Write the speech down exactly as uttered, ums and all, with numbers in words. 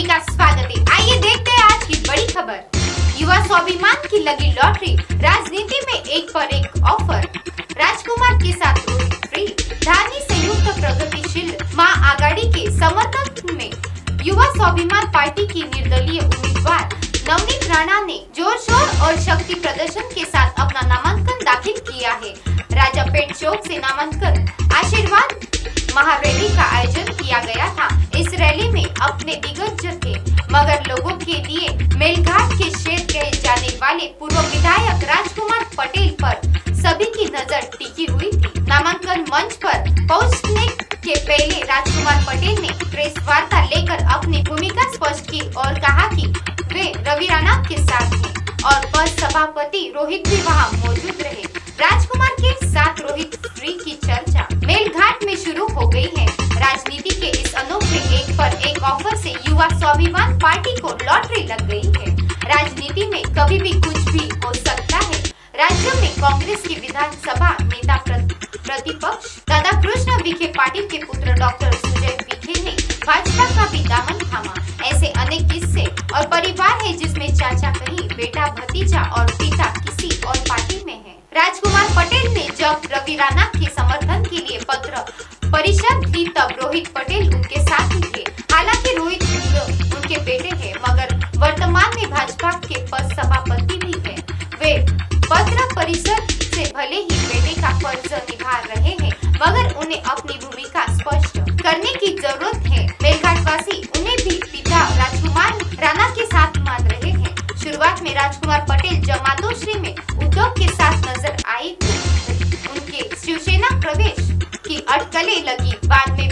सभी का स्वागत है। आइए देखते हैं आज की बड़ी खबर। युवा स्वाभिमान की लगी लॉटरी, राजनीति में एक पर एक ऑफर। राजकुमार के साथ रोहित फ्री, धानी संयुक्त प्रगतिशील मां आघाड़ी के समर्थन में युवा स्वाभिमान पार्टी की निर्दलीय उम्मीदवार नवनीत राणा ने जोर शोर और शक्ति प्रदर्शन के साथ अपना नामांकन दाखिल किया है। राजापेट चौक से नामांकन आशीर्वाद महारैली का आयोजन किया गया था। इस रैली में अपने दिग्गज थे मगर लोगों के लिए मेलघाट के शेर कहे जाने वाले पूर्व विधायक राजकुमार पटेल पर सभी की नजर टिकी हुई थी। नामांकन मंच पर पहुंचने के पहले राजकुमार पटेल ने प्रेस वार्ता लेकर अपनी भूमिका स्पष्ट की और कहा कि वे रवि राणा के साथ हैं और पद सभापति रोहित भी वहां मौजूद रहे। राजकुमार के साथ रोहित फ्री की चर्चा मेलघाट में शुरू हो गई है। राजनीति के इस अनोखे एक पर एक ऑफर से युवा स्वाभिमान पार्टी को लॉटरी लग गई है। राजनीति में कभी भी कुछ भी हो सकता है। राज्य में कांग्रेस के विधानसभा नेता प्रतिपक्ष राधा कृष्ण विखे पाटिल के पुत्र डॉक्टर सुजय विखे ने भाजपा का भी दामन थामा। ऐसे अनेक किस्से और परिवार है जिसमें चाचा कहीं, बेटा भतीजा और पिता किसी और पार्टी में है। राजकुमार पटेल ने जब रवि राणा के समर्थन के लिए पत्र परिषद दी तब रोहित पटेल उनके साथ ही थे। हालांकि रोहित उनके बेटे हैं मगर वर्तमान में भाजपा के पद सभापति भी हैं। वे पत्र परिषद से भले ही बेटे का फर्ज निभा रहे हैं मगर उन्हें अपनी भूमिका स्पष्ट करने की जरूरत है। मेलघाटवासी उन्हें भी पिता राजकुमार राणा के साथ मान रहे हैं। शुरुआत में राजकुमार पटेल जमातोश्री में उद्धव के साथ नजर आए थे। उनके शिवसेना प्रवेश की अटकलें लगी, बाद में